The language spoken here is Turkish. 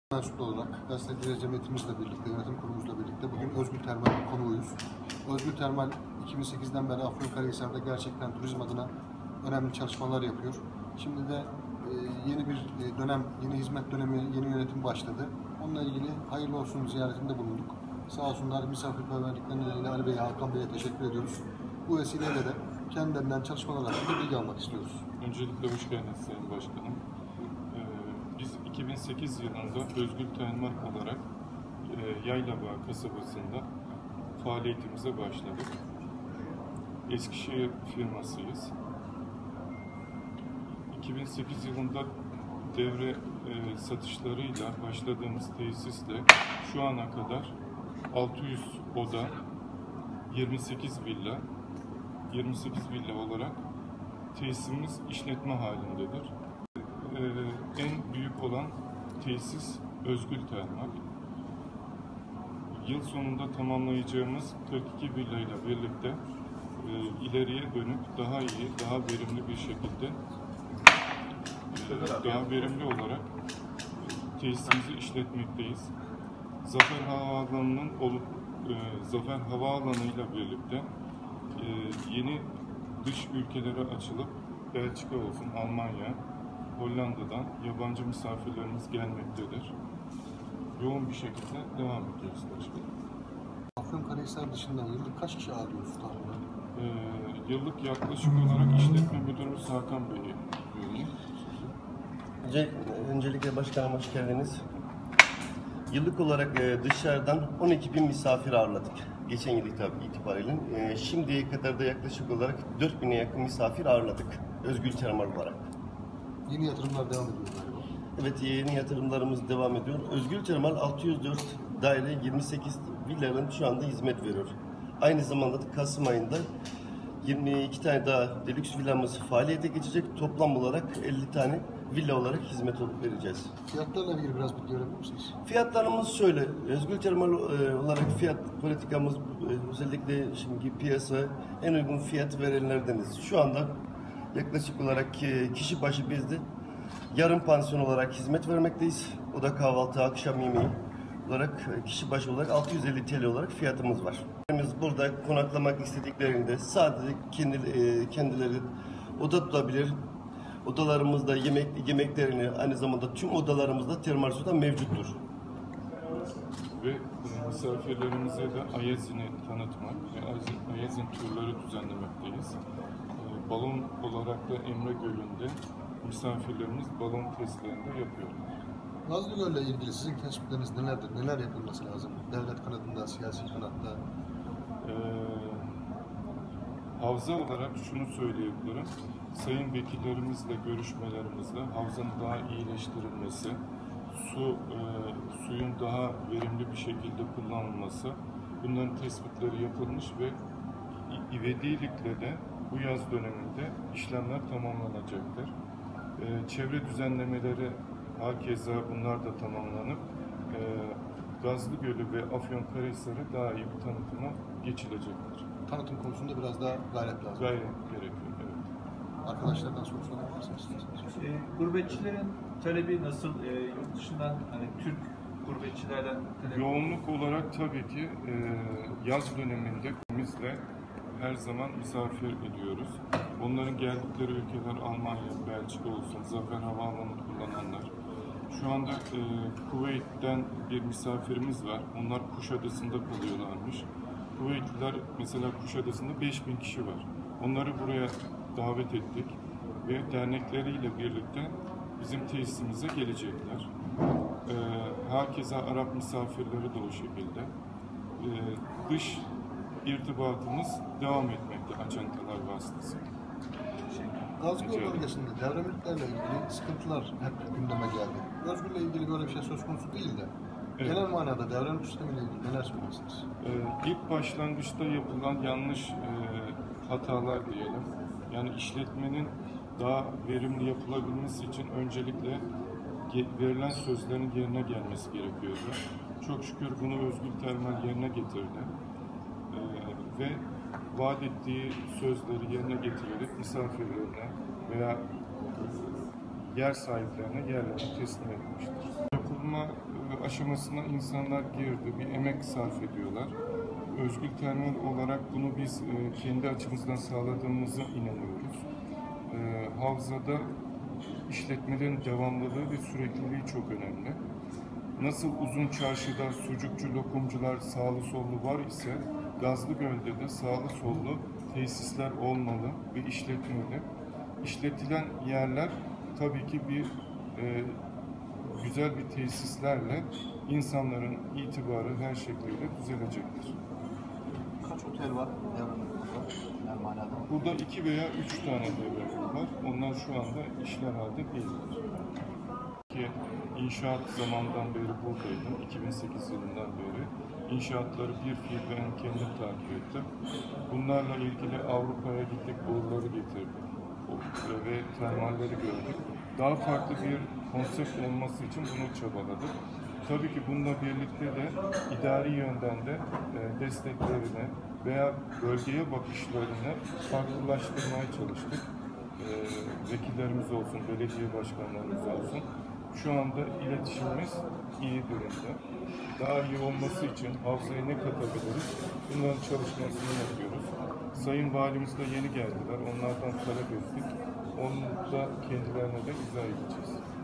Mensup olarak gazeteciler cemiyetimizle birlikte, yönetim kurulumuzla birlikte bugün Özgül Termal konuğuyuz. Özgül Termal 2008'den beri Afyonkarahisar'da gerçekten turizm adına önemli çalışmalar yapıyor. Şimdi de yeni bir dönem, yeni hizmet dönemi, yeni yönetim başladı. Onunla ilgili hayırlı olsun ziyaretinde bulunduk. Sağ olsunlar misafirperverlikleri nedeniyle Ali Bey'e, Hakan Bey'e teşekkür ediyoruz. Bu vesileyle de kendilerinden çalışmalar hakkında bilgi almak istiyoruz. Öncelikle hoş geldiniz Sayın Başkanım. Biz 2008 yılında Özgül Termal olarak Yaylabağ kasabasında faaliyetimize başladık. Eskişehir firmasıyız. 2008 yılında devre satışlarıyla başladığımız tesisle şu ana kadar 600 oda, 28 villa olarak tesisimiz işletme halindedir. En büyük olan tesis Özgül Termal. Yıl sonunda tamamlayacağımız 42 villa ile birlikte ileriye dönük daha iyi, daha verimli bir şekilde daha verimli olarak tesisimizi işletmekteyiz. Zafer Havaalanı ile birlikte yeni dış ülkelere açılıp Belçika olsun, Almanya, Hollanda'dan yabancı misafirlerimiz gelmektedir. Yoğun bir şekilde devam ediyoruz başkanım. Afyonkarahisar dışında yıllık kaç kişi ağırlıyoruz tahminen? Yıllık yaklaşık olarak işletme müdürümüz Hakan Bey'i görüyorum. Öncelikle başkanım hoş geldiniz. Yıllık olarak dışarıdan 12.000 misafir ağırladık. Geçen yıl itibariyle. Şimdiye kadar da yaklaşık olarak 4.000'e yakın misafir ağırladık. Özgül Termal olarak. Yeni yatırımlar devam ediyor galiba. Evet, yeni yatırımlarımız devam ediyor. Özgül Termal 604 daire 28 villaların şu anda hizmet veriyor. Aynı zamanda da Kasım ayında 22 tane daha deluxe villamız faaliyete geçecek. Toplam olarak 50 tane villa olarak hizmet vereceğiz. Fiyatlarla ilgili biraz bilgi verebilir misiniz? Fiyatlarımız şöyle. Özgül Termal olarak fiyat politikamız özellikle şimdiki piyasa en uygun fiyat verenlerdeniz. Şu anda yaklaşık olarak kişi başı bizde yarım pansiyon olarak hizmet vermekteyiz. O da kahvaltı, akşam yemeği olarak kişi başı olarak 650 TL olarak fiyatımız var. Biz burada konaklamak istediklerinde sadece kendileri oda tutabilir. Odalarımızda yemeklerini aynı zamanda tüm odalarımızda termal suda mevcuttur. Ve misafirlerimize de Ayazin'i tanıtmak ve Ayazin turları düzenlemekteyiz. Balon olarak da Emre Gölü'nde misafirlerimiz balon testlerini yapıyorlar. Nazlı Göl'le ilgili sizin tespitleriniz nelerdir? Neler yapılması lazım? Devlet kanadında, siyasi kanatta. Havza olarak şunu söyleyebilirim. Sayın vekillerimizle görüşmelerimizde havzanın daha iyileştirilmesi, suyun daha verimli bir şekilde kullanılması, bunların tespitleri yapılmış ve ivedilikle de bu yaz döneminde işlemler tamamlanacaktır. Çevre düzenlemeleri hakeza bunlar da tamamlanıp Gazlı Gölü ve Afyonkarahisar'ı daha iyi bir tanıtıma geçilecektir. Tanıtım konusunda biraz daha gayret lazım. Gayret gerekiyor, evet. Arkadaşlardan soru sorabilirsiniz. Gurbetçilerin talebi nasıl? Yurt dışından hani Türk gurbetçilerden talep. Yoğunluk olarak tabii ki yaz döneminde bizle her zaman misafir ediyoruz. Onların geldikleri ülkeler Almanya, Belçika olsun, Zafer Havaalanı kullananlar. Şu anda Kuveyt'ten bir misafirimiz var. Onlar Kuşadası'nda kalıyorlarmış. Kuveytliler mesela Kuşadası'nda 5.000 kişi var. Onları buraya davet ettik ve dernekleriyle birlikte bizim tesisimize gelecekler. Hakeza Arap misafirleri de o şekilde. Dış irtibatımız devam etmekte açantalar vasıtasıyla. Gazgöl bölgesinde devremliklerle ilgili sıkıntılar hep gündeme geldi. Özgür'le ilgili böyle bir şey söz konusu değil de Evet. genel manada devremlik sistemiyle ilgili neler söylersiniz? İlk başlangıçta yapılan yanlış hatalar diyelim. Yani işletmenin daha verimli yapılabilmesi için öncelikle verilen sözlerin yerine gelmesi gerekiyordu. Çok şükür bunu Özgül Termal yerine getirdi. Ve vaat ettiği sözleri yerine getirerek misafirlerine veya yer sahiplerine yerlerini teslim etmiştir. Yapılma aşamasına insanlar girdi, bir emek sarf ediyorlar. Özgür Termal olarak bunu biz kendi açımızdan sağladığımıza inanıyoruz. Havzada işletmelerin devamlılığı ve sürekliliği çok önemli. Nasıl Uzun Çarşı'da sucukçu, lokumcular sağlı sollu var ise Gazlıgöl'de de sağlı sollu tesisler olmalı ve işletmeli. İşletilen yerler tabii ki bir güzel bir tesislerle insanların itibarı her şekliyle düzelecektir. Kaç otel var devranımızda? Yani manada. Burada 2 veya 3 tane devre var. Onlar şu anda işler halde değiller. Ki inşaat zamandan beri buradaydım. 2008 yılından beri. İnşaatları bir fiil ben kendim takip ettim. Bunlarla ilgili Avrupa'ya gittik, boruları getirdik ve termalleri gördük. Daha farklı bir konsept olması için bunu çabaladık. Tabii ki bununla birlikte de idari yönden de desteklerini veya bölgeye bakışlarını farklılaştırmaya çalıştık. Vekillerimiz olsun, belediye başkanlarımız olsun. Şu anda iletişimimiz iyi durumda. Daha iyi olması için havzaya ne katabiliriz? Bunların çalışmasını yapıyoruz. Sayın Valimiz de yeni geldiler. Onlardan talep ettik. Onu da kendilerine de izah edeceğiz.